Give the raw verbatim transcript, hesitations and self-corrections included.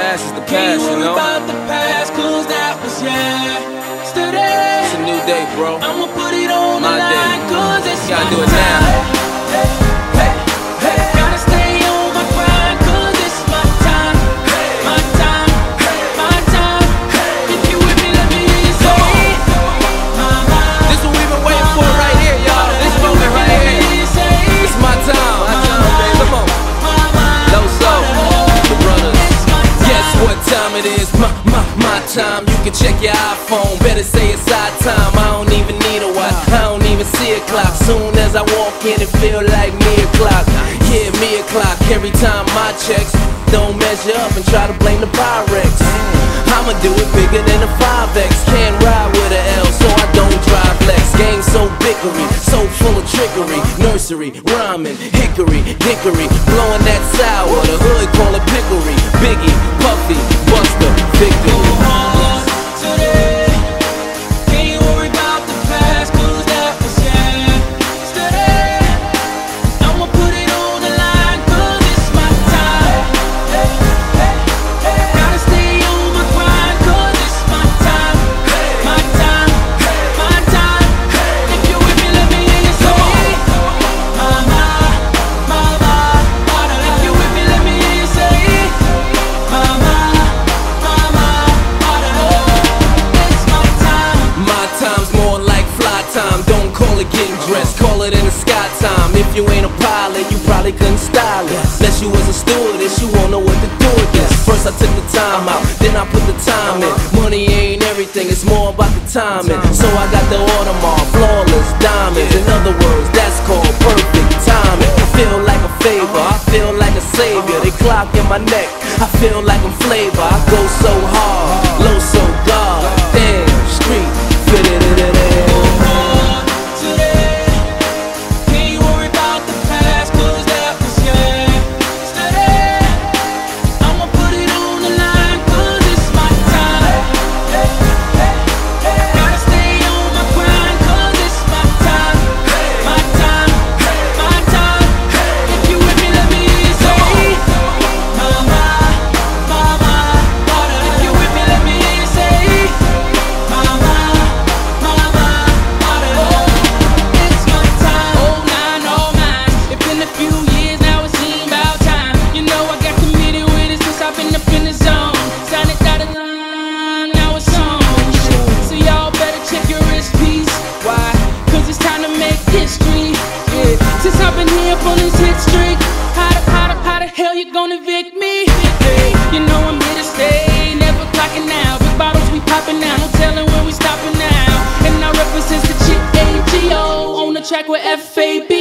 past is the past, you know? About the past, cause that was yesterday. It's a new day, bro. I'ma put it on my the line, day. cause it's Gotta my do it time. now. Hey, hey, gotta stay on my grind, cause it's my time. My time, my time. If you with me, let me hear you say it. This is what we've been waiting for right here, y'all. This moment right here. It's my time. My time, baby. Come on. Low soul, the brothers. Guess what time it is? My, my, my time. You can check your iPhone. Better say it's our time. I don't even need a watch. I don't even see a clock. Soon as I walk in, it feel like me o'clock. Yeah, me o'clock. Every time my checks don't measure up and try to blame the Pyrex. I'ma do it bigger than a five X. Can't ride with a L, so I don't drive Lex. Game so bickery, so full of trickery. Nursery, rhyming, hickory, dickory, blowing that sour. The hood call it pickery. Biggie, Puffy, Buster, Victory. Call it in the sky time. If you ain't a pilot, you probably couldn't style it. Unless you was a stewardess, you won't know what to do with this. First I took the time out, then I put the time in. Money ain't everything, it's more about the timing. So I got the Audemars, flawless diamonds. In other words, that's called perfect timing. I feel like a favor, I feel like a savior. They clock in my neck, I feel like I'm flavor. I go so hard, low so God. Damn, street, fit it in it. Since I've been here up on this hit streak, how the, how the, how the hell you gonna evict me? Hey, you know I'm here to stay, never clocking out. Big bottles we popping now, no telling when we stopping now. And I represent the chick A G O on the track with F A B.